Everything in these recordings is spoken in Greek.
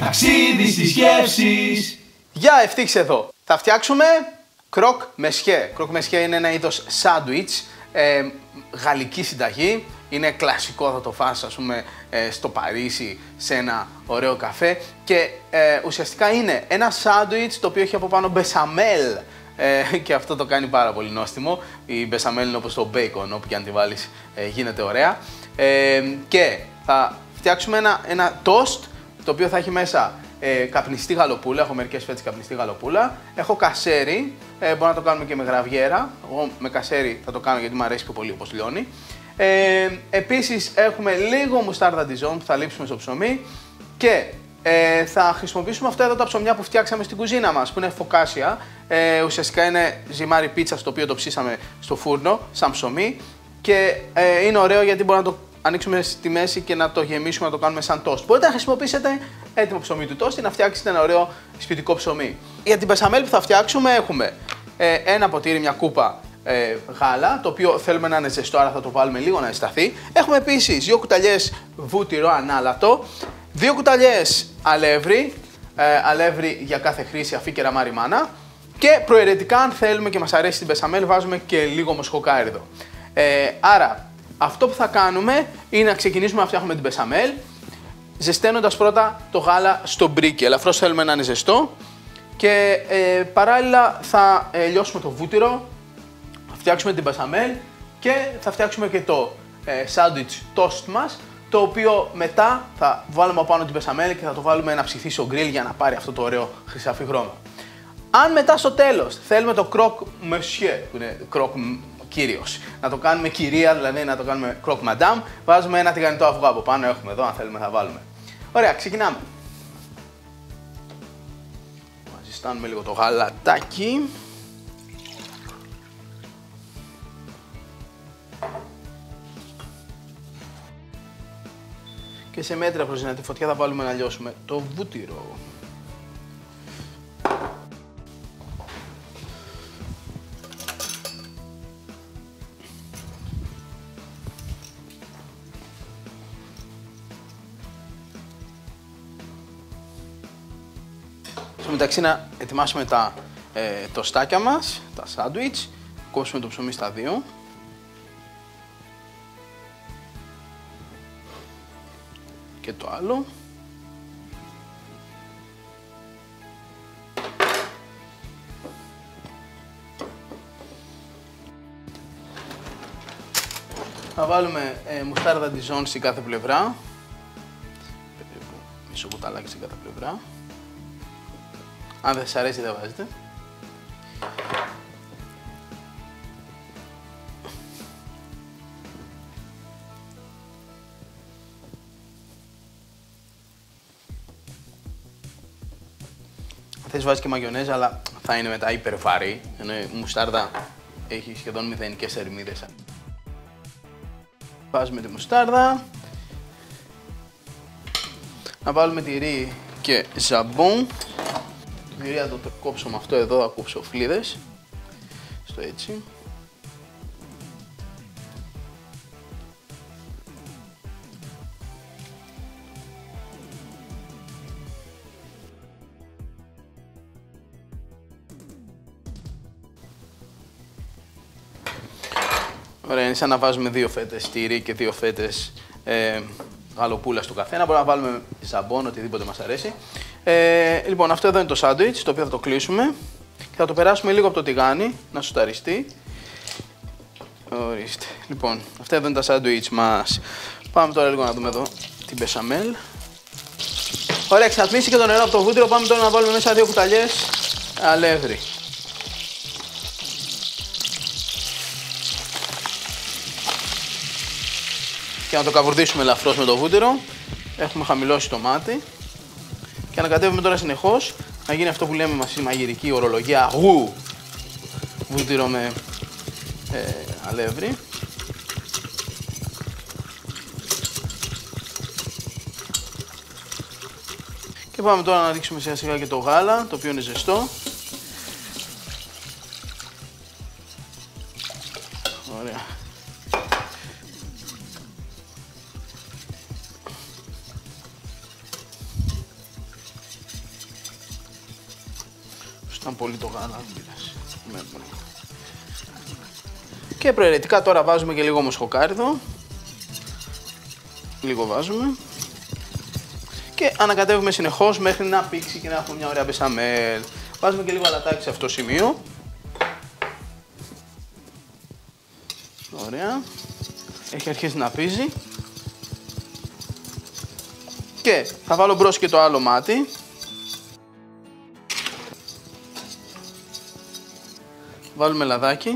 Ταξίδι στις σκέψεις. Γεια, Ευτύχης εδώ. Θα φτιάξουμε κροκ μεσιέ. Κροκ μεσιέ είναι ένα είδος σάντουιτς, γαλλική συνταγή. Είναι κλασικό, θα το φας ας πούμε στο Παρίσι σε ένα ωραίο καφέ. Και ουσιαστικά είναι ένα σάντουιτς το οποίο έχει από πάνω μπεσαμέλ. Και αυτό το κάνει πάρα πολύ νόστιμο. Η μπεσαμέλ είναι όπως το μπέικον, όπου και αν τη βάλεις γίνεται ωραία. Και θα φτιάξουμε ένα τόστ το οποίο θα έχει μέσα καπνιστή γαλοπούλα. Έχω μερικές φέτες καπνιστή γαλοπούλα. Έχω κασέρι, μπορώ να το κάνουμε και με γραβιέρα. Εγώ με κασέρι θα το κάνω γιατί μου αρέσει πιο πολύ όπως λιώνει. Επίσης έχουμε λίγο μουστάρδα Dijon που θα λείψουμε στο ψωμί. Και θα χρησιμοποιήσουμε αυτά εδώ τα ψωμιά που φτιάξαμε στην κουζίνα μας, που είναι φωκάσια. Ουσιαστικά είναι ζυμάρι πίτσας το οποίο το ψήσαμε στο φούρνο σαν ψωμί. Και είναι ωραίο γιατί μπορούμε να το ανοίξουμε στη μέση και να το γεμίσουμε, να το κάνουμε σαν τόστ. Μπορείτε να χρησιμοποιήσετε έτοιμο ψωμί του τόστ ή να φτιάξετε ένα ωραίο σπιτικό ψωμί. Για την μπεσαμέλ που θα φτιάξουμε έχουμε ένα ποτήρι, μια κούπα γάλα, το οποίο θέλουμε να είναι ζεστό, άρα θα το βάλουμε λίγο να ζεσταθεί. Έχουμε επίσης 2 κουταλιές βούτυρο ανάλατο, 2 κουταλιές αλεύρι, αλεύρι για κάθε χρήση, αφή και ραμάρι μάνα. Και προαιρετικά, αν θέλουμε και μας αρέσει την μπεσαμέλ, βάζουμε και λίγο μοσχοκάριδο. Άρα, αυτό που θα κάνουμε είναι να ξεκινήσουμε να φτιάχνουμε την μπεσαμέλ, ζεσταίνοντας πρώτα το γάλα στο μπρίκι. Ελαφρώς θέλουμε να είναι ζεστό και παράλληλα θα λιώσουμε το βούτυρο, θα φτιάξουμε την μπεσαμέλ και θα φτιάξουμε και το σάντουιτς toast μας, το οποίο μετά θα βάλουμε από πάνω την μπεσαμέλ και θα το βάλουμε να ψηθεί στο γκριλ για να πάρει αυτό το ωραίο χρυσάφι χρώμα. Αν μετά στο τέλος θέλουμε το κροκ monsieur, που είναι κροκ κύριος, να το κάνουμε κυρία, δηλαδή να το κάνουμε κροκ madame, βάζουμε ένα τηγανιτό αυγό από πάνω, έχουμε εδώ, αν θέλουμε θα βάλουμε. Ωραία, ξεκινάμε. Ζεστάνουμε λίγο το γαλατάκι. Και σε μέτρια προς τη φωτιά θα βάλουμε να λιώσουμε το βούτυρο. Στο μεταξύ να ετοιμάσουμε τα τοστάκια μας, τα σάντουιτς, κόψουμε το ψωμί στα 2. Και το άλλο. Θα βάλουμε μουστάρδα Dijon στην κάθε πλευρά. Περίπου μισό κουταλάκι στην κάθε πλευρά. Αν δεν σας αρέσει δεν βάζετε. Θες βάζεις και μαγιονέζα, αλλά θα είναι μετά υπερβαρύ, ενώ η μουστάρδα έχει σχεδόν μηδενικές θερμίδες. Βάζουμε τη μουστάρδα. Να βάλουμε τυρί και ζαμπόν. Το τυρί θα το κόψω με αυτό εδώ, θα κόψω φλίδες. Στο έτσι. Ωραία, είναι σαν να βάζουμε 2 φέτες τυρί και 2 φέτες γαλοπούλα στο καθένα. Μπορούμε να βάλουμε ζαμπόν, οτιδήποτε μας αρέσει. Λοιπόν, αυτό εδώ είναι το σάντουιτς, το οποίο θα το κλείσουμε και θα το περάσουμε λίγο από το τηγάνι, να σουταριστεί. Ορίστε. Λοιπόν, αυτά εδώ είναι τα σάντουιτς μας. Πάμε τώρα λίγο να δούμε εδώ την μπεσαμέλ. Ωραία, εξατμίσει και το νερό από το βούτυρο. Πάμε τώρα να βάλουμε μέσα 2 κουταλιές αλεύρι. Και να το καβουρδίσουμε ελαφρώς με το βούτυρο. Έχουμε χαμηλώσει το μάτι. Και ανακατεύουμε τώρα συνεχώς να γίνει αυτό που λέμε μας η μαγειρική ορολογία γου. Βούτυρο με αλεύρι. Και πάμε τώρα να ρίξουμε σιγά σιγά και το γάλα, το οποίο είναι ζεστό. Ωραία. Ήταν πολύ το γάλα. Και προαιρετικά τώρα βάζουμε και λίγο μοσχοκάριδο. Λίγο βάζουμε. Και ανακατεύουμε συνεχώς μέχρι να πήξει και να έχουμε μια ωραία μπεσαμέλ. Βάζουμε και λίγο αλατάκι σε αυτό το σημείο. Ωραία. Έχει αρχίσει να πίζει. Και θα βάλω μπρος και το άλλο μάτι. Βάλουμε λαδάκι.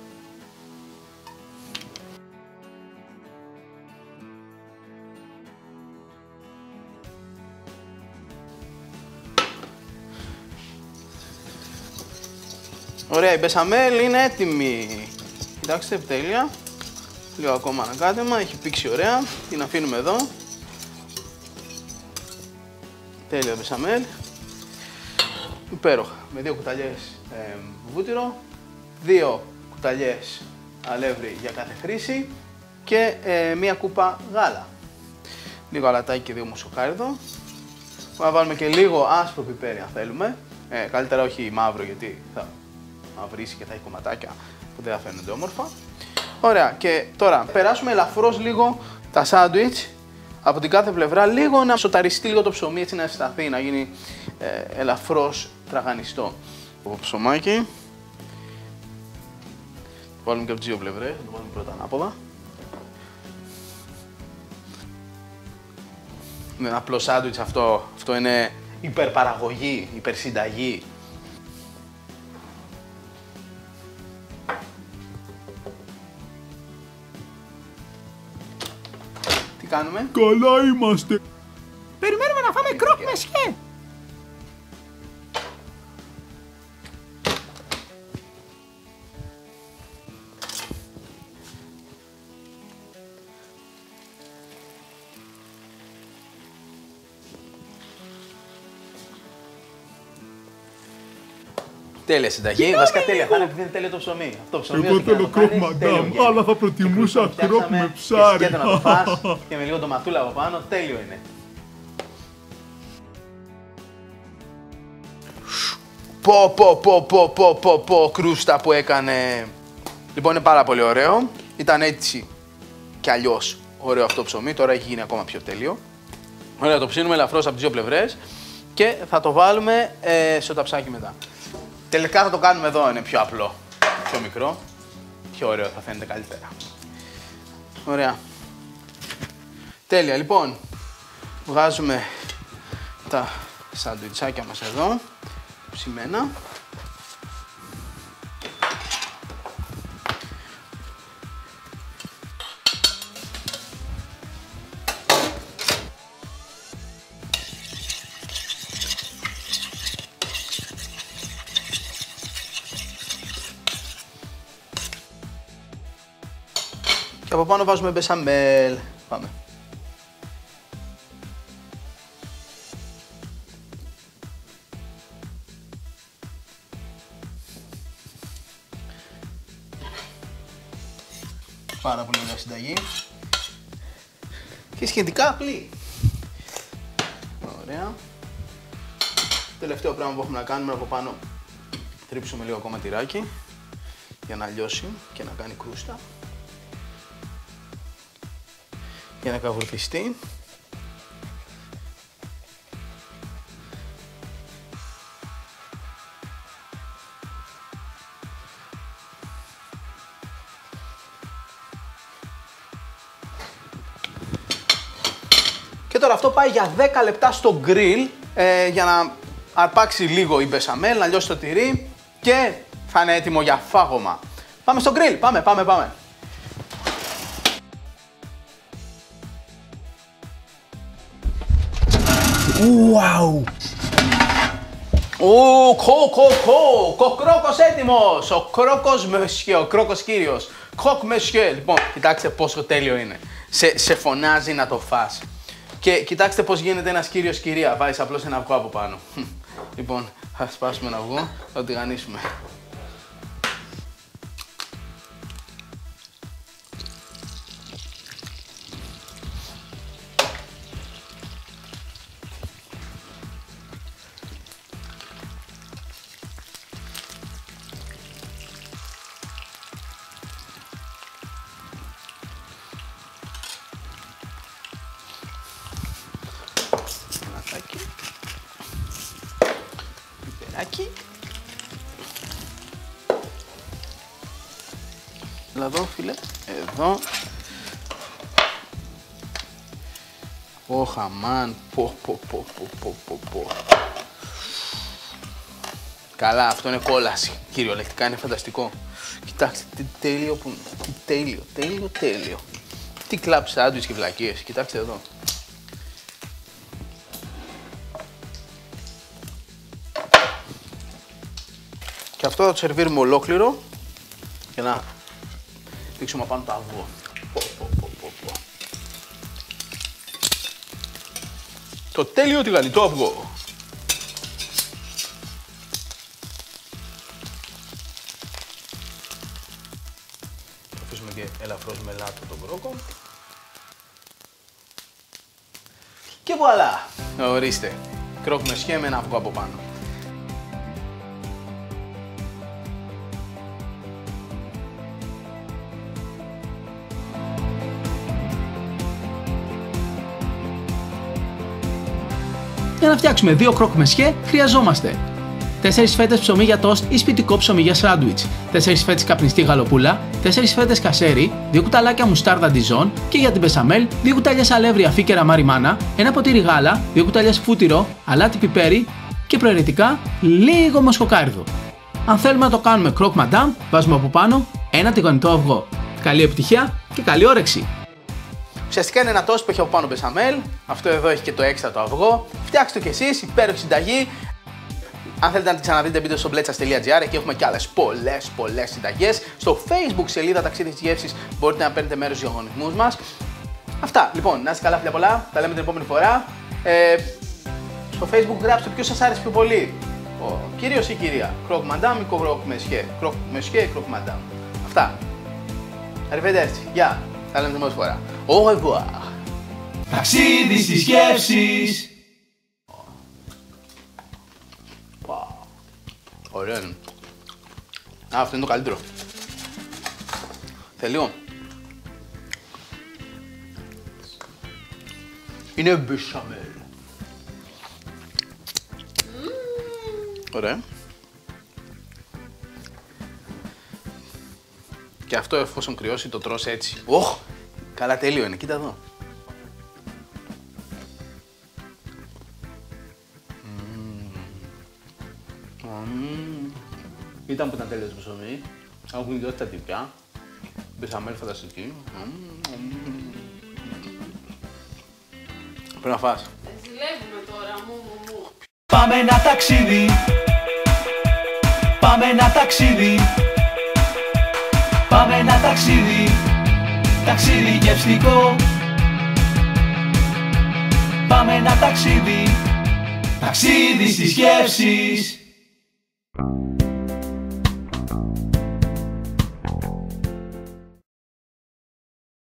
Ωραία, η μπεσαμέλ είναι έτοιμη. Κοιτάξτε, τέλεια. Λίγο ακόμα ανακάτεμα, έχει πήξει ωραία. Την αφήνουμε εδώ. Τέλεια μπεσαμέλ. Υπέροχα. Με 2 κουταλιές βούτυρο, 2 κουταλιές αλεύρι για κάθε χρήση και 1 κούπα γάλα. Λίγο αλατάκι και 2 μοσοκάριδο. Θα βάλουμε και λίγο άσπρο πιπέρι αν θέλουμε. Καλύτερα όχι μαύρο γιατί θα μαυρίσει και θα έχει κομματάκια που δεν θα φαίνονται όμορφα. Ωραία, και τώρα περάσουμε ελαφρώς λίγο τα σάντουιτς από την κάθε πλευρά, λίγο να σοταριστεί λίγο το ψωμί, έτσι να συσταθεί, να γίνει ελαφρώς τραγανιστό. Το ψωμάκι. Το βάλουμε και από τις 2 πλευρές, θα το βάλουμε πρώτα ανάποδα. Είναι ένα απλό σάντουιτς αυτό, αυτό είναι υπερπαραγωγή, υπερσυνταγή. Τι κάνουμε? Καλά είμαστε. Περιμένουμε να φάμε κρόκ μεσχέ. Τέλεια συνταγή. Βασικά τέλεια θα είναι επειδή είναι τέλειο το ψωμί. Αυτό το ψωμί. Εγώ θέλω κρόκ μαντάμ, αλλά θα προτιμούσα κρόκ με ψάρι. Και να το φας και με λίγο ντοματούλα από πάνω, τέλειο είναι. Πω, κρούστα που έκανε. Λοιπόν, είναι πάρα πολύ ωραίο. Ήταν έτσι κι αλλιώς ωραίο αυτό το ψωμί, τώρα έχει γίνει ακόμα πιο τέλειο. Ωραία, το ψήνουμε ελαφρώς από τις 2 πλευρές και θα το βάλουμε στο ταψάκι μετά. Τελικά θα το κάνουμε εδώ, είναι πιο απλό, πιο μικρό, πιο ωραίο, θα φαίνεται καλύτερα. Ωραία. Τέλεια, λοιπόν, βγάζουμε τα σαντουιτσάκια μας εδώ, ψημένα. Και από πάνω βάζουμε μπεσαμέλ. Πάμε. Πάρα πολύ ωραία συνταγή. Και σχετικά απλή. Ωραία. Τελευταίο πράγμα που έχουμε να κάνουμε από πάνω. Τρίψουμε λίγο ακόμα τυράκι για να λιώσει και να κάνει κρούστα. Για να καβουρτιστεί. Και τώρα αυτό πάει για 10 λεπτά στο γκριλ για να αρπάξει λίγο η μπεσαμέλ, να λιώσει το τυρί και θα είναι έτοιμο για φάγωμα. Πάμε στο γκριλ, πάμε. Wow! Ο κρόκος έτοιμος! Ο κρόκος μεσχέ, ο κρόκος κύριος. Κρόκ μεσχέ. Λοιπόν, κοιτάξτε πόσο τέλειο είναι. Σε φωνάζει να το φας. Και κοιτάξτε πώς γίνεται ένας κύριος κυρία. Βάζεις απλώς ένα αυγό από πάνω. Λοιπόν, θα σπάσουμε ένα αυγό, θα το τηγανίσουμε. σακάκι. Έλα εδώ φίλε, εδώ. Αμάν, πω. Καλά, αυτό είναι κόλαση, κυριολεκτικά είναι φανταστικό. Κοιτάξτε τι τέλειο που είναι, τέλειο. Τι κλαμπ σάντουιτς και βλακίες, κοιτάξτε εδώ. Και αυτό θα το σερβίρουμε ολόκληρο για να δείξουμε πάνω το αυγό. Το τέλειο τηγανιτό αυγό. Θα αφήσουμε και ελαφρώς μελάτο τον κρόκο. Και βουαλά! Ορίστε, κρόκ μεσχέ με ένα αυγό από πάνω. Για να φτιάξουμε 2 κρόκ μεσχέ χρειαζόμαστε 4 φέτες ψωμί για τόστ ή σπιτικό ψωμί για σάντουιτς, 4 φέτες καπνιστή γαλοπούλα, 4 φέτες κασέρι, 2 κουταλάκια μουστάρδα ντιζόν και για την μπεσαμέλ 2 κουταλιές αλεύρι αφίκερα μαριμάνα, 1 ποτήρι γάλα, 2 κουταλιές φούτυρο, αλάτι πιπέρι και προαιρετικά λίγο μοσχοκάριδο. Αν θέλουμε να το κάνουμε κρόκ μαντάμ, βάζουμε από πάνω ένα τηγανιτό αυγό. Καλή επιτυχία και καλή όρεξη! Ουσιαστικά είναι ένα τόστ που έχει από πάνω μπεσαμέλ. Αυτό εδώ έχει και το έξτρα το αυγό. Φτιάξτε το κι εσείς, υπέροχη συνταγή. Αν θέλετε να την ξαναδείτε, μπείτε στο bletsas.gr, εκεί έχουμε κι άλλες πολλές συνταγές. Στο Facebook σελίδα Ταξίδι της Γεύσης μπορείτε να παίρνετε μέρος στους διαγωνισμούς μας. Αυτά. Λοιπόν, να είστε καλά, φίλια πολλά. Τα λέμε την επόμενη φορά. Στο Facebook γράψτε ποιος σας άρεσε πιο πολύ. Ο κύριος ή η κυρία. Κρόκ μαντάμ ή κρόκ μεσχέ. Κρόκ μεσχέ ή κρόκ μαντάμ. Αυτά. Arrivederci. Γεια. Τα λέμε την επόμενη φορά. Au revoir. Ταξίδι στις γεύσεις. Ωραίο είναι. Αυτό είναι το καλύτερο. Τελείω. Είναι μπεσαμέλ. Ωραία. Και αυτό εφόσον κρυώσει το τρως έτσι. Οχ! Καλά τέλειο είναι, κοίτα εδώ. Ήταν που ήταν τέλειο το ψωμί. Έχουν δώσει τα τυπιά. Μπεσαμέλ φανταστική. Πρέπει να φας. Ζηλεύουμε τώρα, μου. Πάμε ένα ταξίδι. Πάμε ένα ταξίδι. Πάμε ένα ταξίδι. Ταξίδι γευστικό. Πάμε ένα ταξίδι. Ταξίδι στις γεύσεις.